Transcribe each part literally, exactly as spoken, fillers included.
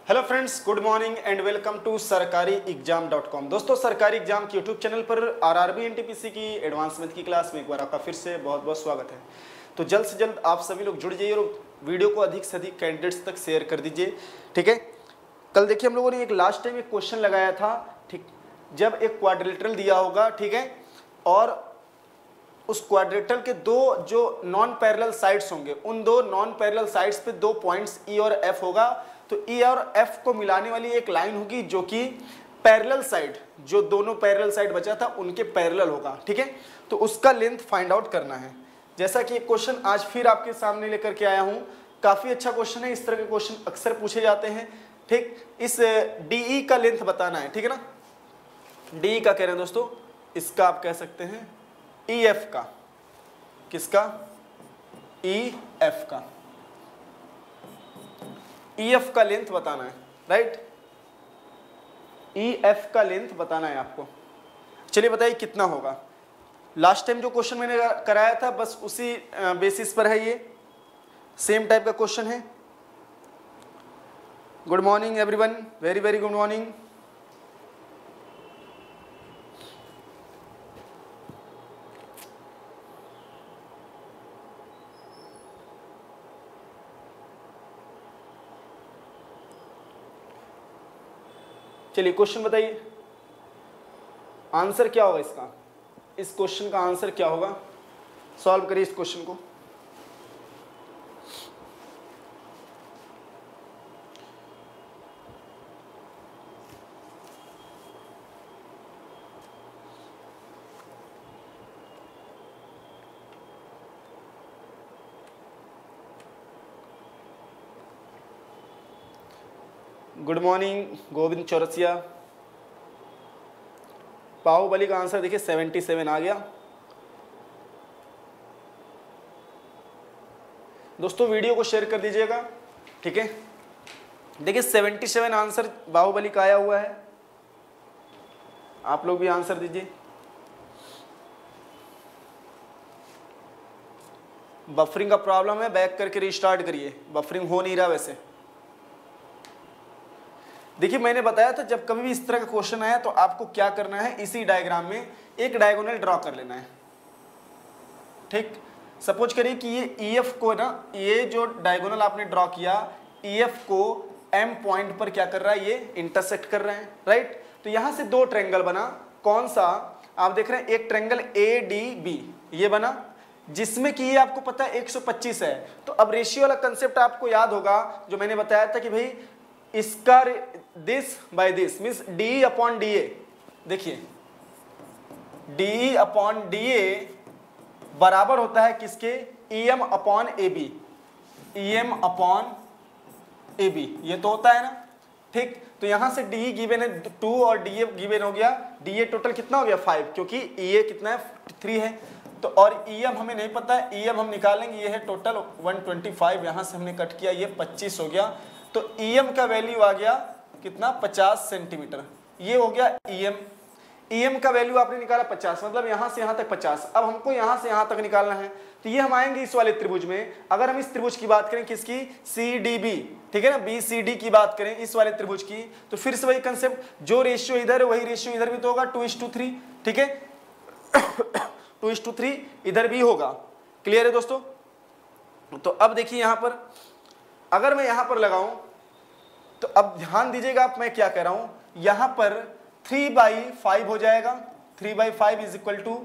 Hello friends, good morning and welcome to Sarkari exam dot com. दोस्तों, Sarkari exam के YouTube channel पर RRB NTPC की advance math की class में एक बार आपका फिर से बहुत बहुत स्वागत है। तो जल्द से जल्द आप सभी लोग जुड़ जाइए और वीडियो को अधिक से अधिक कैंडिडेट्स तक शेयर कर दीजिए, ठीक है। कल देखिए हम लोगों ने एक लास्ट टाइम एक क्वेश्चन लगाया था, ठीक, जब एक क्वाड्रिलेटरल दिया होगा, ठीक है, और उस क्वाड्रिलेटरल के दो जो नॉन पैरेलल साइड्स होंगे, उन दो नॉन पैरेलल साइड्स पे दो पॉइंट्स ई और एफ होगा, तो ई और एफ को मिलाने वाली एक लाइन होगी जो कि पैरेलल साइड, जो दोनों पैरेलल साइड बचा था उनके पैरेलल होगा, ठीक है। तो उसका लेंथ फाइंड आउट करना है। जैसा कि एक क्वेश्चन आज फिर आपके सामने लेकर के आया हूं, काफी अच्छा क्वेश्चन है। इस तरह के क्वेश्चन अक्सर पूछे जाते हैं, ठीक। इस डीई का लेंथ बताना है, ठीक है ना। डीई का कह रहे हैं दोस्तों, इसका आप कह सकते हैं ई एफ का, किसका, ई एफ का, ई एफ का लेंथ बताना है, राइट। ई एफ का लेंथ बताना है आपको। चलिए बताइए कितना होगा। लास्ट टाइम जो क्वेश्चन मैंने कराया था बस उसी बेसिस पर है, ये सेम टाइप का क्वेश्चन है। Good morning everyone, very very good morning. चलिए क्वेश्चन बताइए, आंसर क्या होगा इसका, इस क्वेश्चन का आंसर क्या होगा। सॉल्व करिए इस क्वेश्चन को। Good morning Govind Chaurasia. बाहुबली का आंसर देखिए सेवेंटी सेवन आ गया। दोस्तों वीडियो को शेयर कर दीजिएगा, ठीक है। देखिए सेवेंटी सेवन आंसर बाहुबली का आया हुआ है। आप लोग भी आंसर दीजिए। बफरिंग का प्रॉब्लम है, बैक करके रिस्टार्ट करिए, बफरिंग हो नहीं रहा वैसे। देखिए मैंने बताया था जब कभी भी इस तरह का क्वेश्चन आया तो आपको क्या करना है, इसी डायग्राम में एक डायगोनल ड्रॉ कर लेना है, ठीक। सपोज करिए कि ये ई एफ को ना, ये जो डायगोनल आपने ड्रॉ किया, ई एफ को एम पॉइंट पर क्या कर रहा है, ये इंटरसेक्ट कर रहे हैं, राइट। तो यहां से दो ट्रायंगल बना, कौन सा आप देख रहे हैं, एक ट्रायंगल ए डी बी ये बना, जिसमें कि ये आपको पता है एक सौ पच्चीस है। तो अब रेशियो वाला कंसेप्ट आपको याद होगा जो मैंने बताया था कि भाई इसका this by this means D upon D A. देखिए डी अपॉन डी ए बराबर होता है किसके, E M upon A B, E M upon A B, ये तो होता है ना, ठीक। तो यहां से डी गिवन है टू और डी ए गिवन हो गया, डी ए टोटल कितना हो गया फाइव, क्योंकि ई ए कितना है थ्री है। तो और ई एम हमें नहीं पता है, ई एम हम निकालेंगे, ये है टोटल वन ट्वेंटी फाइव, यहां से हमने कट किया, ये पच्चीस हो गया। तो ई एम का वैल्यू आ गया कितना, पचास सेंटीमीटर, ये हो गया ई एम। ई एम का वैल्यू आपने निकाला पचास, मतलब यहां से यहां तक पचास। अब हमको यहां से यहां तक निकालना है, तो ये हम आएंगे इस वाले त्रिभुज में। अगर हम इस त्रिभुज की बात करें, किसकी, सी डी बी, ठीक है ना, बी सी डी की बात करें इस वाले त्रिभुज की, तो फिर से वही कंसेप्ट, जो रेशियो इधर है वही रेशियो इधर भी तो होगा, टू इज टू थ्री, ठीक है, टू इज टू थ्री इधर भी होगा। क्लियर है दोस्तों। तो अब देखिए यहां पर अगर मैं यहां पर लगाऊं, तो अब ध्यान दीजिएगा आप मैं क्या कह रहा हूं, यहां पर थ्री बाई फाइव हो जाएगा, three by five is equal to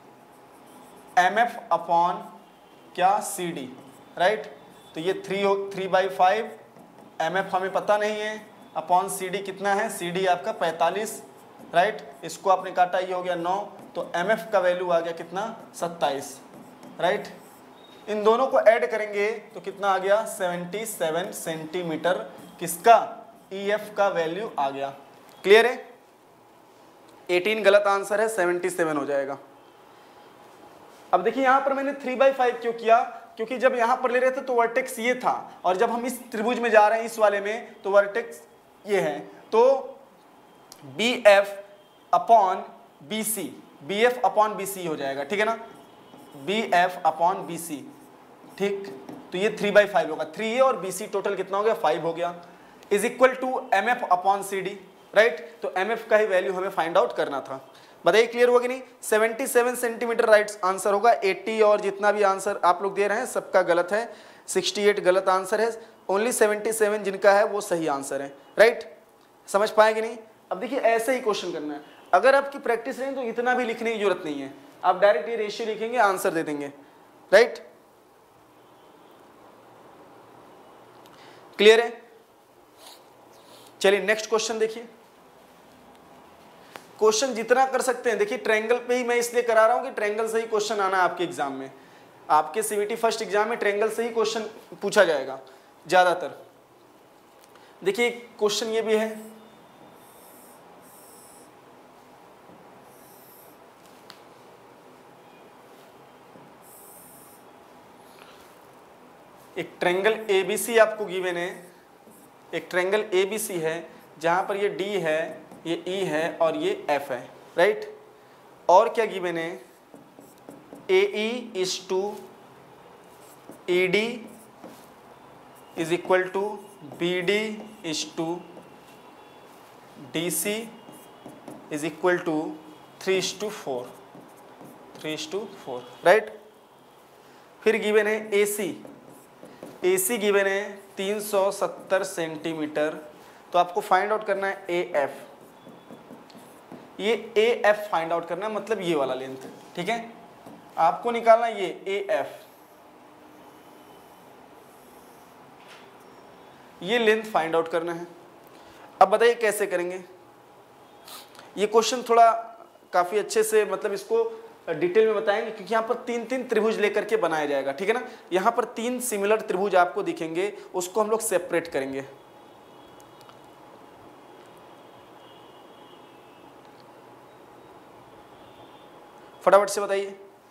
M F upon क्या, सी डी, राइट। तो ये थ्री हो, three by five, M F हमें पता नहीं है, अपॉन सी डी कितना है, सी डी आपका पैंतालीस, राइट। इसको आपने काटा, ये हो गया नौ, तो एम एफ का वैल्यू आ गया कितना, सत्ताईस, राइट। इन दोनों को ऐड करेंगे तो कितना आ गया, सेवेंटी सेवन सेंटीमीटर, किसका, ई एफ का वैल्यू आ गया। क्लियर है। अठारह गलत आंसर है, सेवेंटी सेवन हो जाएगा। अब देखिए यहां पर मैंने थ्री बाई फाइव क्यों किया, क्योंकि जब यहां पर ले रहे थे तो वर्टेक्स ये था, और जब हम इस त्रिभुज में जा रहे हैं इस वाले में, तो वर्टेक्स ये है, तो B F upon B C, B F upon B C हो जाएगा, ठीक है ना, B F upon B C, ठीक। तो ये थ्री बाई फाइव होगा, थ्री ए और बी सी टोटल कितना हो गया, फाइव हो गया। Is equal to M F upon C D, right. तो एम एफ का ही वैल्यू हमें फाइंड आउट करना था। बताइए क्लियर हुआ कि नहीं। सतहत्तर सेंटीमीटर राइट आंसर होगा। अस्सी और जितना भी आंसर आप लोग दे रहे हैं सबका गलत है। अड़सठ गलत आंसर है, ओनली सतहत्तर जिनका है वो सही आंसर है, राइट। समझ पाए कि नहीं। अब देखिए ऐसे ही क्वेश्चन करना है। अगर आपकी प्रैक्टिस नहीं तो इतना भी लिखने की जरूरत नहीं है, आप डायरेक्ट ये रेशियो लिखेंगे आंसर दे देंगे, राइट। क्लियर है। चलिए नेक्स्ट क्वेश्चन देखिए। क्वेश्चन जितना कर सकते हैं, देखिए ट्रायंगल पे ही मैं इसलिए करा रहा हूं कि ट्रायंगल से ही क्वेश्चन आना है आपके एग्जाम में। आपके सीबीटी फर्स्ट एग्जाम में ट्रायंगल से ही क्वेश्चन पूछा जाएगा ज्यादातर। देखिए क्वेश्चन ये भी है, एक ट्रायंगल एबीसी आपको गिवन है। एक ट्रायंगल एबीसी है जहां पर ये डी है, ये ई है और ये एफ है, राइट। और क्या गिवन है, A E is to E D is equal to B D is to D C is equal to three is to four, three is to four, right. फिर गिवन है A C, A C given है तीन सौ सत्तर centimetre. तो आपको find out करना है ए एफ। ये ए एफ फाइंड आउट करना है, मतलब ये वाला लेंथ, ठीक है। आपको निकालना ये ए एफ, ये लेंथ फाइंड आउट करना है। अब बताइए कैसे करेंगे। ये क्वेश्चन थोड़ा काफी अच्छे से मतलब इसको डिटेल में बताएंगे, क्योंकि यहाँ पर तीन तीन त्रिभुज लेकर के बनाया जाएगा, ठीक है ना। यहाँ पर तीन सिमिलर त्रिभुज आपको दिखेंगे, उसको हम लोग सेपरेट करेंगे। फटाफट से बताइए।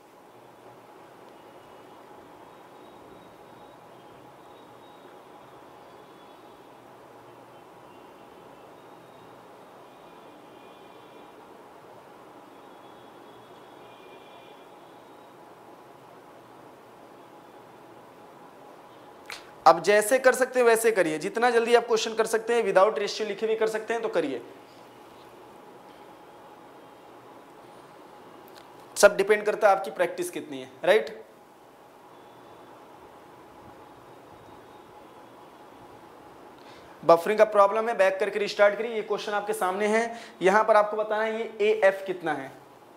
अब जैसे कर सकते हैं वैसे करिए, जितना जल्दी आप क्वेश्चन कर सकते हैं विदाउट रेशियो लिखे भी कर सकते हैं तो करिए। सब डिपेंड करता है आपकी प्रैक्टिस कितनी है, राइट। बफरिंग का प्रॉब्लम है, बैक करके रिस्टार्ट करिए। ये क्वेश्चन आपके सामने है, यहां पर आपको बताना है ये ए एफ कितना है।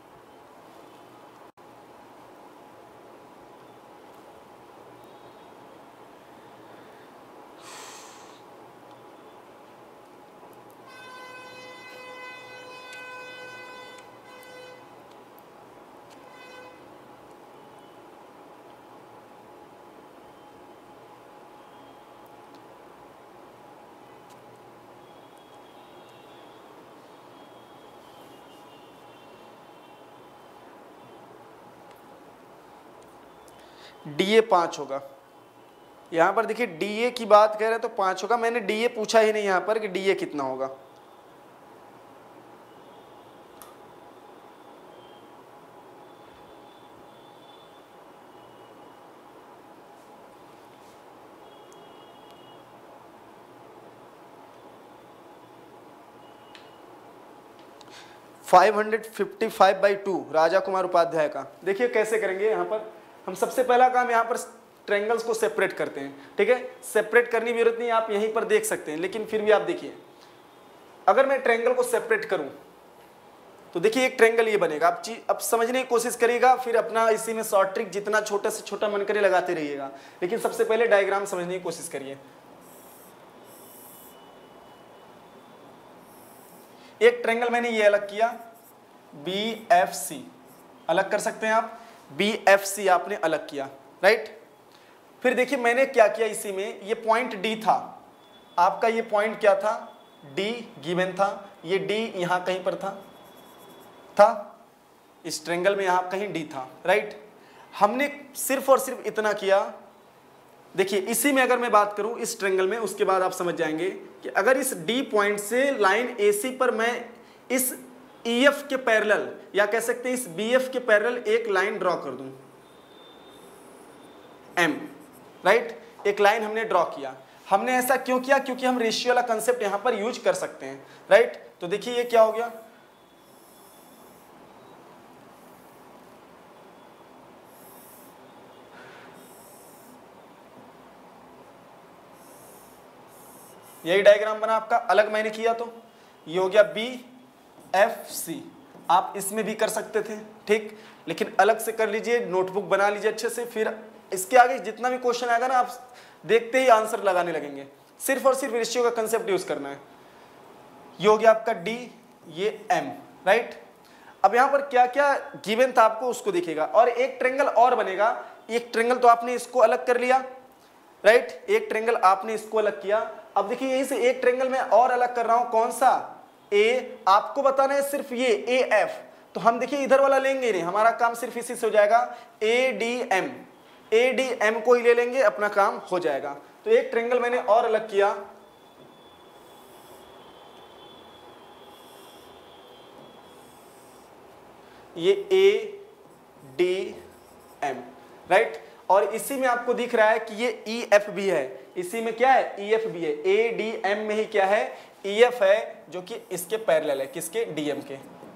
डीए पांच होगा। यहां पर देखिए डीए की बात कह रहे हैं तो पांच होगा। मैंने डीए पूछा ही नहीं यहां पर कि डीए कितना होगा। Five hundred fifty five by two Raja Kumar Upadhyay का। देखिए कैसे करेंगे। यहाँ पर हम सबसे पहला काम यहाँ पर ट्रायंगल्स को सेपरेट करते हैं, ठीक है। सेपरेट करने की जरूरत नहीं, आप यहीं पर देख सकते हैं, लेकिन फिर भी आप देखिए अगर मैं ट्रायंगल को सेपरेट करूं तो देखिए एक ट्रायंगल ये बनेगा। आप चीज अब समझने की कोशिश करिएगा, फिर अपना इसी में शॉर्ट ट्रिक जितना छोटा से छोटा मन करे लगाते रहिएगा, लेकिन सबसे पहले डायग्राम समझने की कोशिश करिए। एक ट्रायंगल मैंने ये अलग किया, बी एफ सी अलग कर सकते हैं आप, बी एफ सी आपने अलग किया, राइट। फिर देखिए मैंने क्या किया, इसी में ये पॉइंट डी था आपका, ये पॉइंट क्या था, डी गिवन था, ये डी यहां कहीं पर था था इस ट्रायंगल में यहां कहीं डी था, राइट। हमने सिर्फ और सिर्फ इतना किया। देखिए इसी में अगर मैं बात करूं इस ट्रायंगल में, उसके बाद आप समझ जाएंगे कि अगर इस डी पॉइंट से लाइन एसी पर मैं इस ईएफ के पैरेलल या कह सकते हैं इस बीएफ के पैरेलल एक लाइन ड्रॉ कर दूं, एम, राइट। एक लाइन हमने ड्रॉ किया। हमने ऐसा क्यों किया? क्योंकि हम रेशियो वाला कंसेप्ट यहां पर यूज कर सकते हैं, राइट। तो देखिए ये क्या हो गया, यही डायग्राम बना आपका, अलग मैंने किया तो ये हो गया बी एफ सी। आप इसमें भी कर सकते थे, ठीक, लेकिन अलग से कर लीजिए, नोटबुक बना लीजिए अच्छे से, फिर इसके आगे जितना भी क्वेश्चन आएगा ना आप देखते ही आंसर लगाने लगेंगे। सिर्फ और सिर्फ रेशियो का कंसेप्ट यूज करना है। ये हो गया आपका डी, ये एम, राइट। अब यहां पर क्या क्या गिवन था आपको उसको देखिएगा, और एक ट्रेंगल और बनेगा। एक ट्रेंगल तो आपने इसको अलग कर लिया, राइट, एक ट्रेंगल आपने इसको अलग किया। अब देखिए यहीं से एक ट्रेंगल मैं और अलग कर रहा हूं, कौन सा? ए। आपको बताना है सिर्फ ये ए एफ, तो हम देखिए इधर वाला लेंगे नहीं, हमारा काम सिर्फ इसी से हो जाएगा, A D M. A D M को ही ले लेंगे, अपना काम हो जाएगा। तो एक ट्रेंगल मैंने और अलग किया, ये ए डी एम, राइट। और इसी में आपको दिख रहा है कि ये ई एफ भी है, इसी में क्या है? ई एफ भी है। ए डी एम में ही क्या है? ई एफ है, जो कि इसके पैरेलल है, किसके? डी एम के।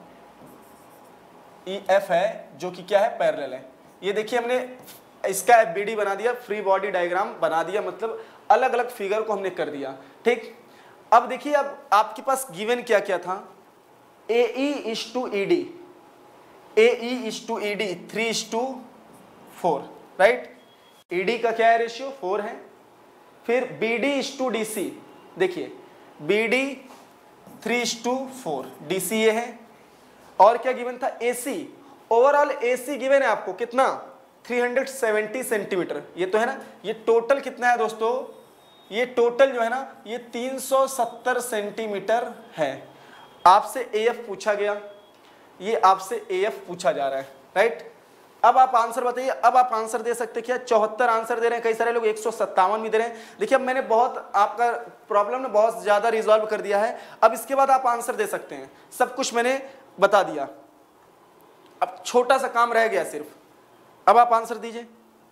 ई एफ है जो कि क्या है? पैरेलल है। ये देखिए हमने इसका एफ बी डी बना दिया, फ्री बॉडी डायग्राम बना दिया, मतलब अलग अलग फिगर को हमने कर दिया, ठीक। अब देखिए अब आपके पास गिवन क्या क्या था? A E is to E D, A E is to E D three is to four, right. E D का क्या है? रेशियो फोर है। फिर B D is to D C, देखिए B D three is to four, D C ये है। और क्या गिवन था? ए सी, ओवरऑल ए सी गिवन है आपको कितना? तीन सौ सत्तर सेंटीमीटर, ये तो है ना। ये टोटल कितना है दोस्तों? ये टोटल जो है ना ये तीन सौ सत्तर सेंटीमीटर है। आपसे ए एफ पूछा गया, ये आपसे ए एफ पूछा जा रहा है, राइट। अब आप आंसर बताइए, अब आप आंसर दे सकते क्या? चौहत्तर आंसर दे रहे हैं, कई सारे लोग एक सौ सत्तावन भी दे रहे हैं। देखिए अब मैंने बहुत आपका प्रॉब्लम ने बहुत ज्यादा रिजॉल्व कर दिया है। अब इसके बाद आप आंसर दे सकते हैं, सब कुछ मैंने बता दिया। अब छोटा सा काम रह गया सिर्फ, अब आप आंसर दीजिए।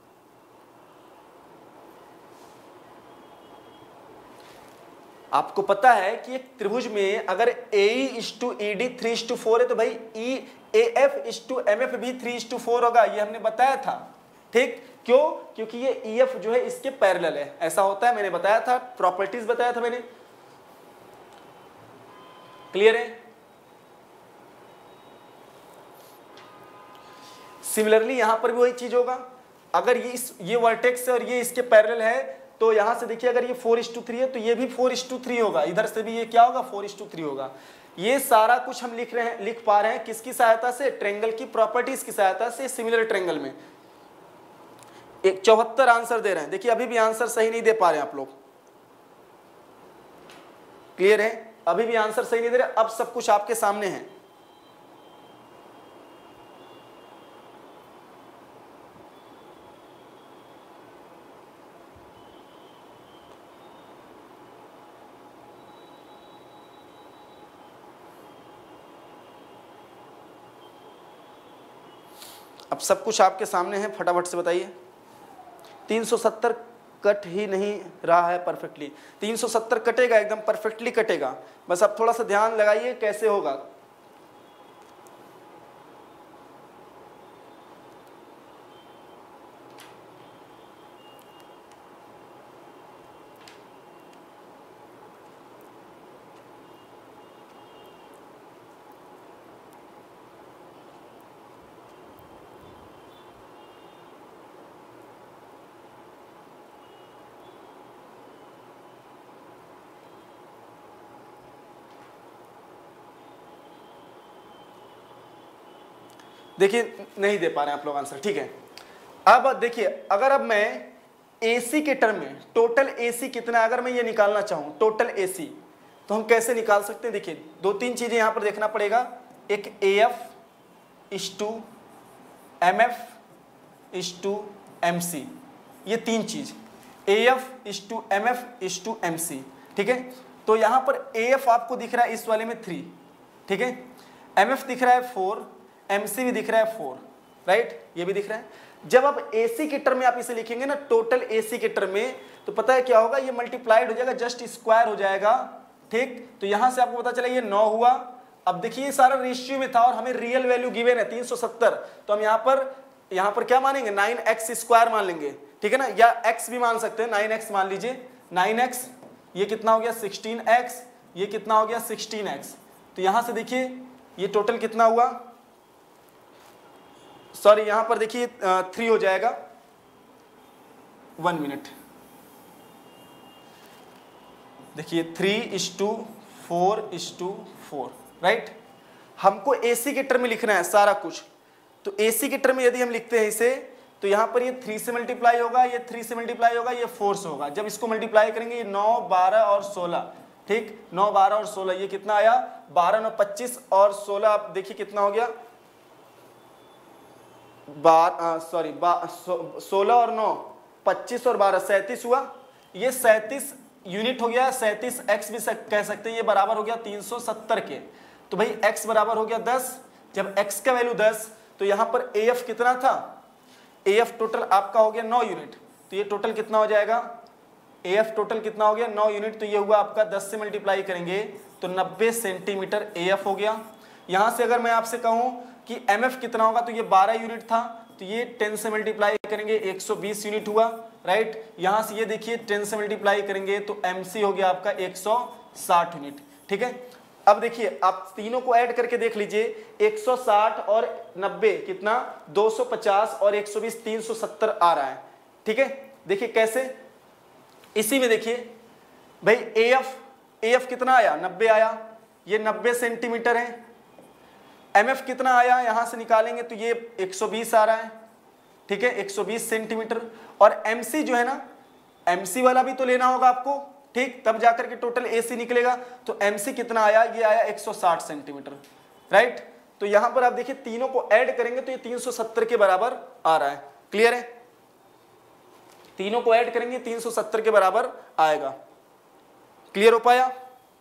आपको पता है कि एक त्रिभुज में अगर A is to E D three is to four है तो भाई E A F is to M F भी थ्री इज टू फोर होगा, ये हमने बताया था, ठीक। क्यों? क्योंकि ये ई एफ जो है इसके पैरेलल है, ऐसा होता है, मैंने बताया था, प्रॉपर्टीज बताया था मैंने। क्लियर है? सिमिलरली यहां पर भी वही चीज होगा। अगर ये इस ये वर्टेक्स है और ये इसके पैरेलल है तो यहां से देखिए अगर ये फोर इज टू थ्री है तो ये भी फोर इज टू थ्री होगा, इधर से भी ये क्या होगा? फोर इज टू थ्री होगा। ये सारा कुछ हम लिख रहे हैं, लिख पा रहे हैं किसकी सहायता से? ट्रेंगल की प्रॉपर्टीज की सहायता से, सिमिलर ट्रेंगल में। एक चौहत्तर आंसर दे रहे हैं, देखिए अभी भी आंसर सही नहीं दे पा रहे हैं आप लोग। क्लियर है? अभी भी आंसर सही नहीं दे रहे, अब सब कुछ आपके सामने है। अब सब कुछ आपके सामने है, फटाफट से बताइए। तीन सौ सत्तर कट ही नहीं रहा है परफेक्टली, तीन सौ सत्तर कटेगा, एकदम परफेक्टली कटेगा, बस आप थोड़ा सा ध्यान लगाइए कैसे होगा। देखिए नहीं दे पा रहे हैं आप लोग आंसर, ठीक है। अब देखिए अगर अब मैं एसी के टर्म में टोटल एसी कितना है अगर मैं ये निकालना चाहूं टोटल एसी, तो हम कैसे निकाल सकते हैं? देखिए दो तीन चीजें यहां पर देखना पड़ेगा। एक A F is to M F is to M C, ये तीन चीज, A F is to M F is to M C, ठीक है। तो यहां पर ए एफ आपको दिख रहा है इस वाले में थ्री, ठीक है। एम एफ दिख रहा है फोर, एमसी भी दिख रहा है फोर, राइट, ये भी दिख रहा है। जब आप एसी के टर्म में आप इसे लिखेंगे ना टोटल एसी के टर्म में, तो तो पता है क्या होगा, ये मल्टीप्लाइड हो जाएगा, जस्ट स्क्वायर हो जाएगा, ठीक। तो यहां से आपको पता चला ये नौ हुआ। अब देखिए ये सारा रेशियो में था और हमें रियल वैल्यू गिवन है तीन सौ सत्तर, तो हम यहां पर यहां पर क्या मानेंगे, नाइन एक्स स्क्वायर मान लेंगे, ठीक है ना, या x भी मान सकते हैं, नाइन एक्स मान लीजिए, नाइन एक्स, ये कितना हो गया सिक्सटीन एक्स, ये कितना हो गया सिक्सटीन एक्स। तो यहां से देखिए ये टोटल कितना हुआ, सॉरी यहां पर देखिए थ्री हो जाएगा, वन मिनट, देखिए three is to four is to four, right. हमको एसी के टर्म में लिखना है सारा कुछ, तो एसी के टर्म में यदि हम लिखते हैं इसे, तो यहां पर ये थ्री से मल्टीप्लाई होगा, ये थ्री से मल्टीप्लाई होगा, ये फोर से होगा। जब इसको मल्टीप्लाई करेंगे ये नौ बारह और सोलह, ठीक, नौ बारह और सोलह, ये कितना आया, बारह नौ पच्चीस और सोलह, आप देखिए कितना हो गया, बार सॉरी सोलह और नौ पच्चीस और बारह सैंतीस हुआ, ये सैंतीस यूनिट हो गया, सैंतीस एक्स भी सक, कह सकते हैं, ये बराबर हो गया तीन सौ सत्तर के। तो भाई x बराबर हो गया दस, जब x का वैल्यू दस, तो यहां पर af कितना था, af टोटल आपका हो गया नौ यूनिट, तो ये टोटल कितना हो जाएगा, af टोटल कितना हो गया नौ यूनिट, तो ये हुआ आपका दस से मल्टीप्लाई करेंगे तो नब्बे सेंटीमीटर af हो गया। यहां से अगर मैं आपसे कहूं कि mf कितना होगा, तो ये बारह यूनिट था, तो ये टेन से मल्टीप्लाई करेंगे एक सौ बीस यूनिट हुआ, राइट। यहां से ये देखिए टेन से मल्टीप्लाई करेंगे तो mc हो गया आपका एक सौ साठ यूनिट, ठीक है। अब देखिए आप तीनों को ऐड करके देख लीजिए, एक सौ साठ और नब्बे कितना, दो सौ पचास और एक सौ बीस, तीन सौ सत्तर आ रहा है, ठीक है। देखिए कैसे, इसी में देखिए भाई AF AF कितना आया, नब्बे आया, ये नब्बे सेंटीमीटर है। MF कितना आया, यहां से निकालेंगे तो ये एक सौ बीस आ रहा है, ठीक है, एक सौ बीस सेंटीमीटर। और MC जो है ना, MC वाला भी तो लेना होगा आपको, ठीक, तब जाकर के टोटल AC निकलेगा। तो MC कितना आया, ये आया एक सौ साठ सेंटीमीटर, राइट। तो यहां पर आप देखिए तीनों को ऐड करेंगे तो ये तीन सौ सत्तर के बराबर आ रहा है, क्लियर है, तीनों को ऐड करेंगे तीन सौ सत्तर के बराबर आएगा, क्लियर हो पाया,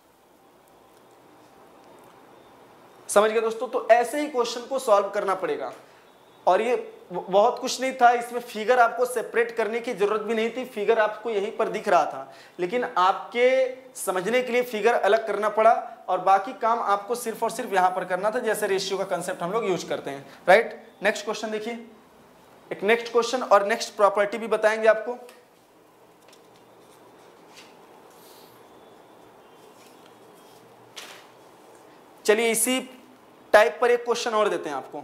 समझ गए दोस्तों। तो ऐसे ही क्वेश्चन को सॉल्व करना पड़ेगा, और ये बहुत कुछ नहीं था, इसमें फिगर आपको सेपरेट करने की जरूरत भी नहीं थी, फिगर आपको यहीं पर दिख रहा था, लेकिन आपके समझने के लिए फिगर अलग करना पड़ा, और बाकी काम आपको सिर्फ और सिर्फ यहां पर करना था, जैसे रेशियो का कंसेप्ट हम लोग यूज करते हैं, राइट। नेक्स्ट क्वेश्चन देखिए, एक नेक्स्ट क्वेश्चन और नेक्स्ट प्रॉपर्टी भी बताएंगे आपको। चलिए इसी टाइप पर एक क्वेश्चन और देते हैं आपको।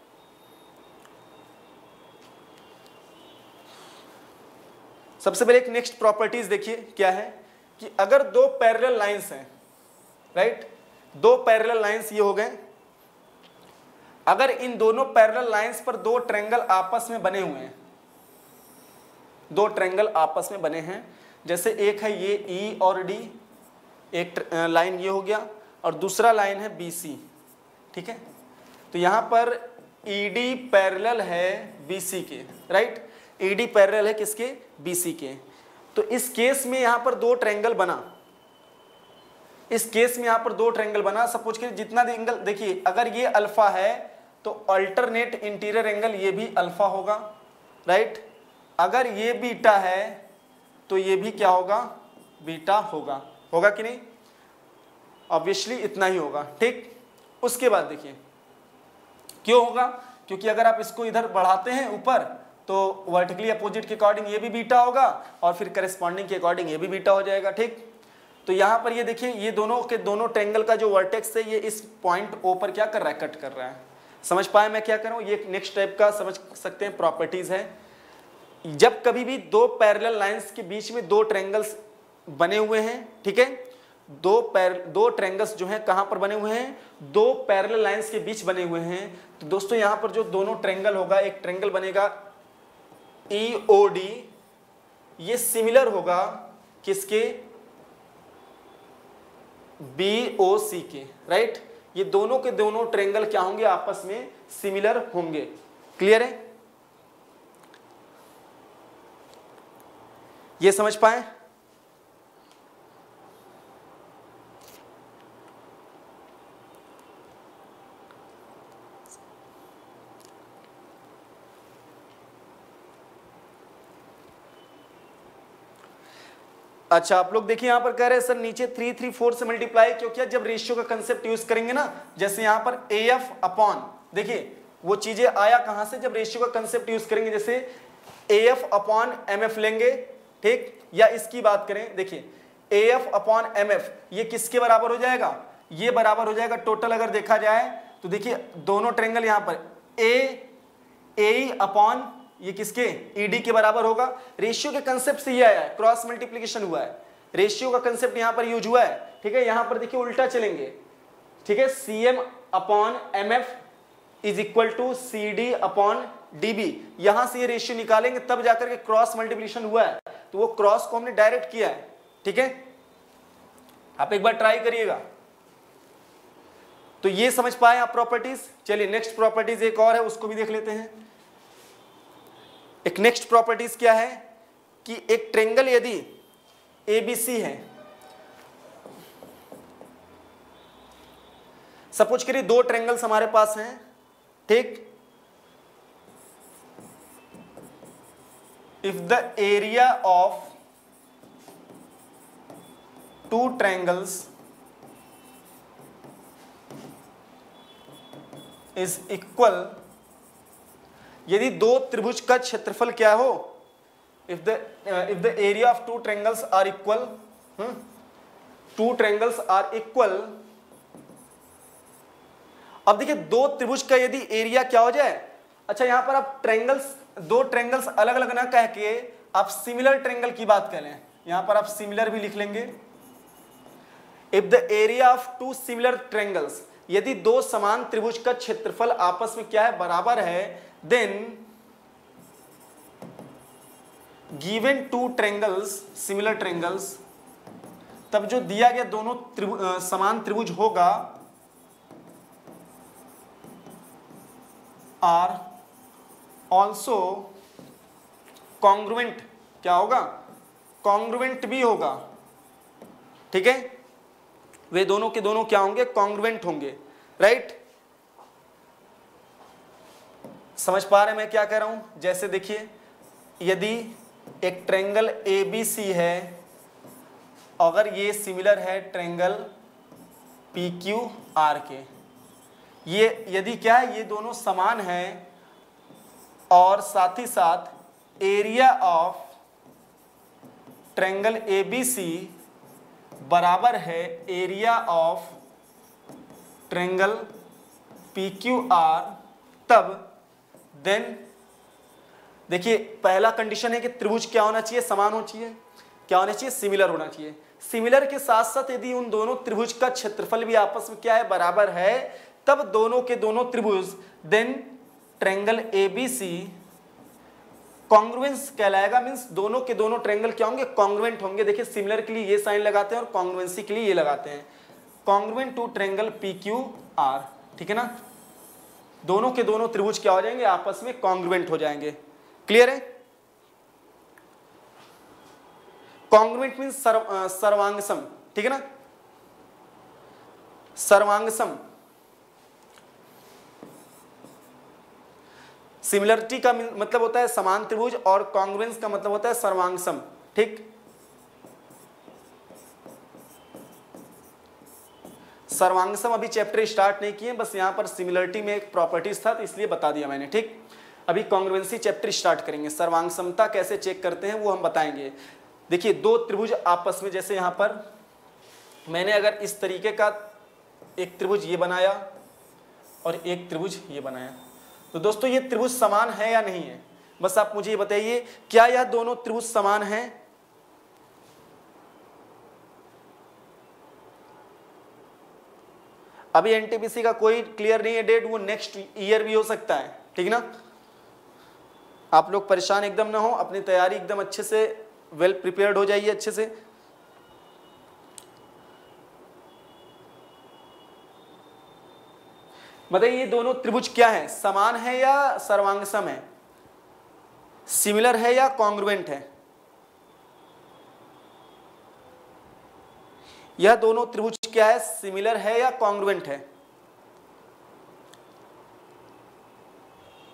सबसे पहले एक नेक्स्ट प्रॉपर्टीज देखिए क्या है, कि अगर दो पैरेलल लाइंस हैं, राइट, दो पैरेलल लाइंस ये हो गए, अगर इन दोनों पैरेलल लाइंस पर दो ट्रायंगल आपस में बने हुए हैं, दो ट्रायंगल आपस में बने हैं, जैसे एक है ये E और D, एक लाइन ये हो गया, और दूसरा लाइन है B C, ठीक है। तो यहां पर E D पैरेलल है B C के, राइट, E D पैरेलल है किसके, B C के। तो इस केस में यहां पर दो ट्रायंगल बना, इस केस में यहां पर दो ट्रायंगल बना, सपोज करिए जितना एंगल, देखिए अगर ये अल्फा है तो अल्टरनेट इंटीरियर एंगल ये भी अल्फा होगा, राइट। अगर ये बीटा है तो ये भी क्या होगा, बीटा होगा, होगा कि नहीं, ऑब्वियसली इतना ही होगा, ठीक। उसके बाद देखिए क्यों होगा, क्योंकि अगर आप इसको इधर बढ़ाते हैं ऊपर तो वर्टिकली अपोजिट के अकॉर्डिंग ये भी बीटा होगा, और फिर करेस्पॉन्डिंग के अकॉर्डिंग ये भी बीटा हो जाएगा, ठीक। तो यहां पर ये देखिए ये दोनों के दोनों ट्रायंगल का जो वर्टेक्स है ये इस पॉइंट O पर क्या कर रहा है, कट कर रहा है। समझ पाए मैं क्या कर रहा हूं, ये नेक्स्ट टाइप का समझ सकते हैं प्रॉपर्टीज है। जब कभी भी दो पैरेलल लाइंस के बीच में दो ट्रायंगल्स बने हुए हैं, ठीक है, दो पैर दो ट्रायंगल्स जो हैं कहां पर बने हुए हैं, दो पैरेलल लाइंस के बीच बने हुए हैं, तो दोस्तों यहां पर जो दोनों ट्रायंगल होगा, एक ट्रायंगल बनेगा E O D, ये सिमिलर होगा किसके, B O C के, राइट। ये दोनों के दोनों ट्रायंगल क्या होंगे, आपस में सिमिलर होंगे, क्लियर है, ये समझ पाए। अच्छा आप लोग देखिए यहां पर कह रहे हैं सर नीचे थ्री थ्री फोर से मल्टीप्लाई क्यों किया, जब रेशियो का कंसेप्ट यूज करेंगे ना, जैसे यहां पर ए एफ अपॉन, देखिए वो चीजें आया कहां से, जब रेशियो का कंसेप्ट यूज करेंगे, जैसे A F upon M F लेंगे, ठीक, या इसकी बात करें, देखिए A F upon M F ये किसके बराबर हो जाएगा, ये बराबर हो जाएगा टोटल अगर देखा जाए तो देखिए दोनों ट्रायंगल यहां पर ए ए अपॉन ये किसके ईडी के बराबर होगा। रेशियो के कंसेप्ट से ये आया है, क्रॉस मल्टीप्लिकेशन हुआ है, रेशियो का कंसेप्ट यहां पर यूज हुआ है, ठीक है। यहां पर देखिए उल्टा चलेंगे, ठीक है, C M upon M F is equal to C D upon DB, यहां से ये रेशियो निकालेंगे तब जाकर के क्रॉस मल्टीप्लिकेशन हुआ है, तो वो क्रॉस को हमने डायरेक्ट किया है, ठीक है। आप एक बार ट्राई करिएगा। तो ये समझ पाए आप प्रॉपर्टीज। चलिए नेक्स्ट प्रॉपर्टीज एक और है, उसको भी देख लेते हैं। एक नेक्स्ट प्रॉपर्टीज क्या है कि एक ट्रायंगल यदि एबीसी है, सपोज करिए दो ट्रायंगल्स हमारे पास हैं, ठीक, if the area of two triangles is equal, यदि दो त्रिभुज का क्षेत्रफल क्या हो, if the if the area of two triangles are equal, two triangles are equal. अब देखिए दो त्रिभुज का यदि एरिया क्या हो जाए, अच्छा यहां पर आप ट्रायंगल्स, दो ट्रायंगल्स अलग अलग ना कह के आप सिमिलर ट्रायंगल की बात कर लें, यहां पर आप सिमिलर भी लिख लेंगे। If the area of two similar triangles, यदि दो समान त्रिभुज का क्षेत्रफल आपस में क्या है, बराबर है, then given two triangles similar triangles, तब जो दिया गया दोनों त्रिभुज समान त्रिभुज होगा आर ऑल्सो कॉन्ग्रुएंट, क्या होगा, कॉन्ग्रुएंट भी होगा, ठीक है। वे दोनों के दोनों क्या होंगे, कॉन्ग्रुएंट होंगे, राइट। समझ पा रहे हैं मैं क्या कह रहा हूं। जैसे देखिए यदि एक ट्रायंगल ए बी सी है, अगर ये सिमिलर है ट्रायंगल पी क्यू आर के, ये यदि क्या है, ये दोनों समान हैं और साथ ही साथ area of triangle A B C बराबर है area of triangle P Q R, तब देन देखिए पहला कंडीशन है कि त्रिभुज क्या होना चाहिए, समान होना चाहिए, क्या होना चाहिए, सिमिलर होना चाहिए। सिमिलर के साथ साथ यदि उन दोनों त्रिभुज का क्षेत्रफल भी आपस में क्या है, बराबर है, तब दोनों के दोनों त्रिभुज देन ट्रायंगल एबीसी कॉन्ग्रुएंस कहलाएगा, मींस दोनों के दोनों ट्रायंगल क्या होंगे, कॉन्ग्रुएंट होंगे। देखिए सिमिलर के लिए ये साइन लगाते हैं और कॉन्ग्रुएंसी के लिए ये लगाते हैं, congruent to triangle P Q R, ठीक है ना। दोनों के दोनों त्रिभुज क्या हो जाएंगे, आपस में कॉन्ग्रुएंट हो जाएंगे। क्लियर है। कॉन्ग्रुएंट मींस सर्व, सर्वांगसम, ठीक है ना, सर्वांगसम। सिमिलरिटी का मतलब होता है समान त्रिभुज और कॉन्ग्रुएंस का मतलब होता है सर्वांगसम, ठीक। सर्वांगसम अभी चैप्टर स्टार्ट नहीं किए, बस यहां पर सिमिलरिटी में एक प्रॉपर्टीज था तो इसलिए बता दिया मैंने, ठीक। अभी कॉन्ग्रुएंसी चैप्टर स्टार्ट करेंगे, सर्वांगसमता कैसे चेक करते हैं वो हम बताएंगे। देखिए दो त्रिभुज आपस में, जैसे यहां पर मैंने अगर इस तरीके का एक त्रिभुज ये बनाया और एक त्रिभुज ये बनाया, तो दोस्तों ये त्रिभुज समान है या नहीं है, बस आप मुझे ये बताइए, क्या यह दोनों त्रिभुज समान हैं? अभी एनटीपीसी का कोई क्लियर नहीं है डेट, वो नेक्स्ट ईयर भी हो सकता है, ठीक ना। आप लोग परेशान एकदम ना हो, अपनी तैयारी एकदम अच्छे से वेल प्रिपेयर्ड हो जाइए अच्छे से। बताइए ये दोनों त्रिभुज क्या है, समान है या सर्वांगसम है, सिमिलर है या कॉन्ग्रुएंट है? यह दोनों त्रिभुज क्या है, सिमिलर है या कॉन्ग्रुएंट है?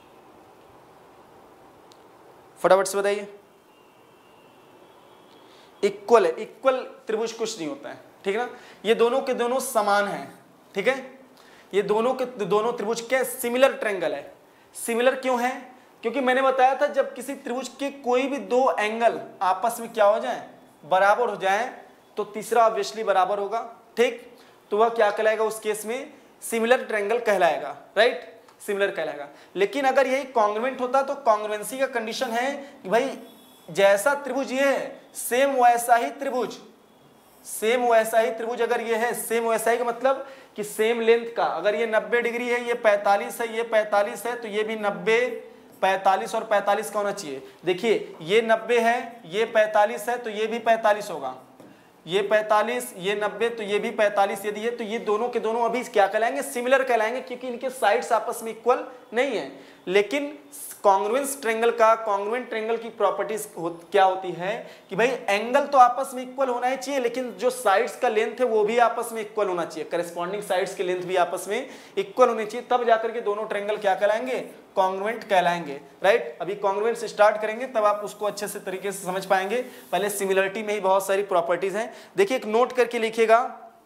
फटाफट से बताइए। इक्वल है, इक्वल त्रिभुज कुछ नहीं होता है, ठीक है ना। ये दोनों के दोनों समान हैं, ठीक है, ये दोनों के दोनों त्रिभुज के सिमिलर ट्रायंगल है। सिमिलर क्यों है? क्योंकि मैंने बताया था जब किसी त्रिभुज के कोई भी दो एंगल आपस में क्या हो जाए, बराबर हो जाए, तो तीसरा ऑब्वियसली बराबर होगा, ठीक, तो वह क्या कहलाएगा उस केस में, सिमिलर ट्रायंगल कहलाएगा, राइट, सिमिलर कहलाएगा। लेकिन अगर यही कॉन्ग्रुएंट होता तो कॉन्ग्रुएंसी का कंडीशन है कि भाई जैसा त्रिभुज ये है सेम वैसा ही त्रिभुज, सेम वैसा ही त्रिभुज अगर ये है, सेम वैसा ही का मतलब कि सेम लेंथ का, अगर ये नब्बे डिग्री है, ये पैंतालीस है, ये पैंतालीस है, तो ये भी नब्बे, पैंतालीस और पैंतालीस का होना चाहिए। देखिए ये नब्बे है, ये पैंतालीस है, तो ये भी पैंतालीस होगा, ये पैंतालीस, ये नब्बे, तो ये भी पैंतालीस यदि है, तो ये दोनों के दोनों अभी क्या कहलाएंगे, सिमिलर कहलाएंगे, क्योंकि इनके साइड्स आपस में इक्वल नहीं है। लेकिन कॉन्ग्रुएंस ट्रायंगल का, कॉन्ग्रुएंट ट्रायंगल की प्रॉपर्टीज हो, क्या होती है कि भाई एंगल तो आपस में इक्वल होना ही चाहिए, लेकिन जो साइड्स का लेंथ है वो भी आपस में इक्वल होना चाहिए, करेस्पॉन्डिंग साइड्स की लेंथ भी आपस में इक्वल होनी चाहिए, तब जाकर के दोनों ट्रायंगल क्या कहलाएंगे, कॉन्ग्रुएंट कहलाएंगे, राइट। अभी कॉन्ग्रुएंट से स्टार्ट करेंगे तब आप उसको अच्छे से तरीके से समझ पाएंगे। पहले सिमिलरिटी में ही बहुत सारी प्रॉपर्टीज हैं। देखिए एक नोट करके लिखिएगा,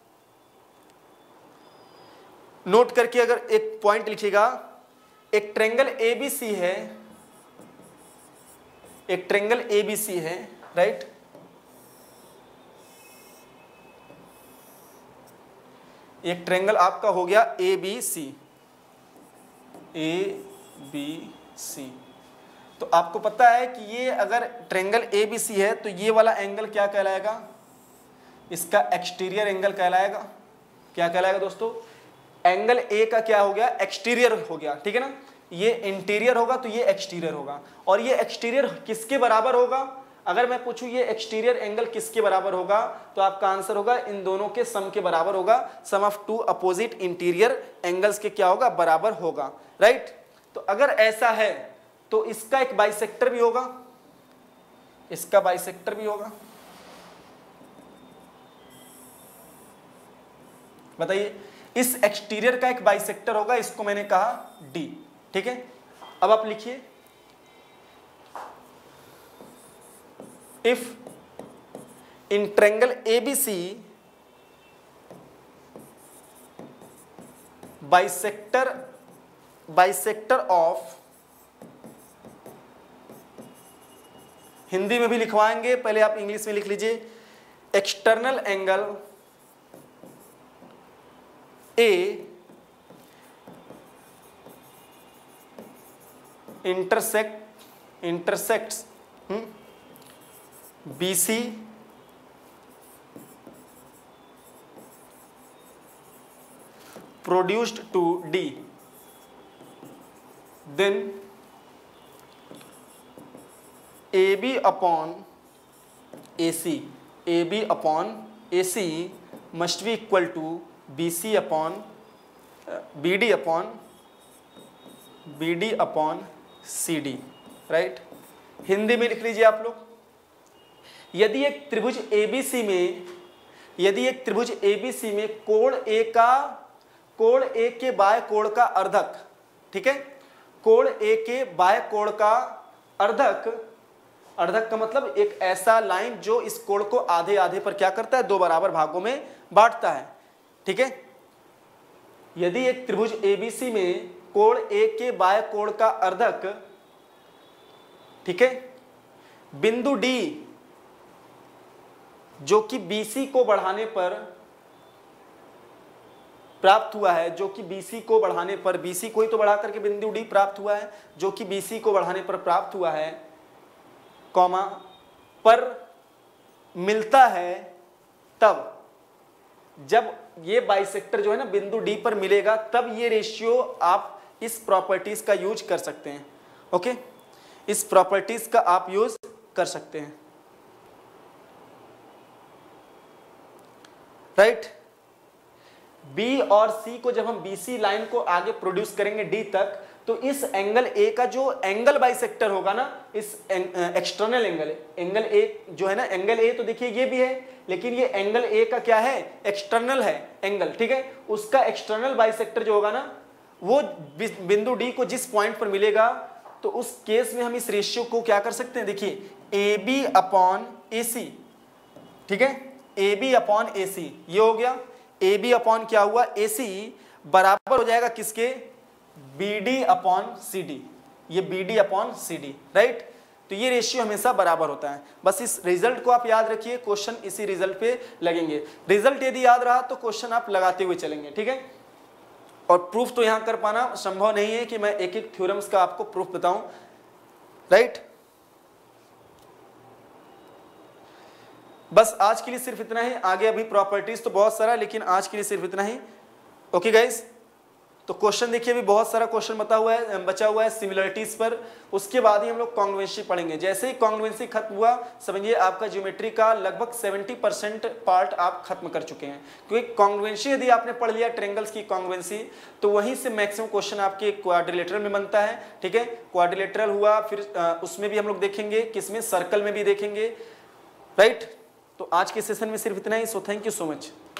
नोट करके अगर एक पॉइंट लिखिएगा, एक ट्रायंगल एबीसी है, एक ट्रायंगल एबीसी है, राइट, एक ट्रायंगल आपका हो गया एबीसी, ए बी सी। तो आपको पता है कि ये अगर ट्रायंगल एबीसी है तो ये वाला एंगल क्या कहलाएगा, इसका एक्सटीरियर एंगल कहलाएगा। क्या कहलाएगा दोस्तों, एंगल ए का क्या हो गया, एक्सटीरियर हो गया, ठीक है ना। ये इंटीरियर होगा तो ये एक्सटीरियर होगा, और ये एक्सटीरियर किसके बराबर होगा, अगर मैं पूछूं ये एक्सटीरियर एंगल किसके बराबर होगा, तो आपका आंसर होगा इन दोनों के सम के बराबर होगा। Sum of two opposite interior angles के क्या होगा, बराबर होगा, राइट। तो अगर ऐसा है तो इसका एक बाइसेक्टर भी होगा, इसका बाइसेक्टर भी होगा। बताइए, इस एक्सटीरियर का एक बाइसेक्टर होगा, इसको मैंने कहा डी, ठीक है। अब आप लिखिए, if in triangle ABC bisector bisector of, Hindi में भी लिखवाएंगे, पहले आप इंग्लिश में लिख लीजिए, external angle A intersect intersects BC produced to D, then A B upon A C, A B upon A C must be equal to B C upon uh, B D upon B D upon C D, right. Hindi में लिख लीजिए आप लोग, यदि एक त्रिभुज A B C में, यदि एक त्रिभुज A B C में कोण A का, कोण A के बाय कोण का अर्धक, ठीक है, कोण A के बाय कोण का अर्धक, अर्धक का मतलब एक ऐसा लाइन जो इस कोण को आधे आधे पर क्या करता है, दो बराबर भागों में बांटता है, ठीक है। यदि एक त्रिभुज A B C में कोण A के बाय कोण का अर्धक, ठीक है, बिंदु D जो कि B C को बढ़ाने पर प्राप्त हुआ है, जो कि B C को बढ़ाने पर, B C को ही तो बढ़ा करके बिंदु D प्राप्त हुआ है, जो कि B C को बढ़ाने पर प्राप्त हुआ है, कॉमा पर मिलता है, तब जब ये बाइसेक्टर जो है ना बिंदु D पर मिलेगा, तब ये रेशियो आप इस प्रॉपर्टीज का यूज कर सकते हैं, ओके, इस प्रॉपर्टीज का आप यूज कर सकते हैं, राइट। B और C को जब हम B C लाइन को आगे प्रोड्यूस करेंगे D तक, तो इस एंगल A का जो एंगल बाइसेक्टर होगा ना, इस एक्सटर्नल एंगल, एंगल A जो है ना, एंगल A तो देखिए ये भी है, लेकिन ये एंगल A का क्या है, एक्सटर्नल है एंगल, ठीक है, उसका एक्सटर्नल बाइसेक्टर जो होगा ना, वो बिंदु D को जिस पॉइंट पर मिलेगा, तो उस केस में हम इस रेशियो को क्या कर सकते हैं, देखिए A B upon A C, ठीक है, ए बी अपॉन ए सी, ये हो गया। ए बी अपॉन क्या हुआ, ए सी बराबर हो जाएगा किसके, B D upon C D, ये B D upon C D, right. तो ये रेशियो हमेशा बराबर होता है। बस इस रिजल्ट को आप याद रखिए, क्वेश्चन इसी रिजल्ट पे लगेंगे। रिजल्ट यदि याद रहा तो क्वेश्चन आप लगाते हुए चलेंगे, ठीक है। और प्रूफ तो यहां कर पाना संभव नहीं है कि मैं एक एक थ्योरम्स का आपको प्रूफ बताऊं, राइट। बस आज के लिए सिर्फ इतना ही, आगे अभी प्रॉपर्टीज तो बहुत सारा, लेकिन आज के लिए सिर्फ इतना ही। ओके गाइस, तो क्वेश्चन देखिए, अभी बहुत सारा क्वेश्चन बता हुआ है बचा हुआ है सिमिलरिटीज पर, उसके बाद ही हम लोग कॉन्ग्रुएंसी पढ़ेंगे। जैसे ही कॉन्ग्रुएंसी खत्म हुआ, समझिए आपका ज्योमेट्री का लगभग सत्तर परसेंट पार्ट आप खत्म कर चुके हैं, क्योंकि कॉन्ग्रुएंसी यदि आपने पढ़ लिया ट्रायंगल्स की कॉन्ग्रुएंसी, तो वहीं से मैक्सिमम क्वेश्चन आपके क्वाड्रिलेटरल में बनता है, ठीक है। क्वाड्रिलेटरल हुआ, फिर उसमें भी हम लोग देखेंगे, किसमें, सर्कल में भी देखेंगे, राइट। तो आज के सेशन में सिर्फ इतना ही। So thank you so much.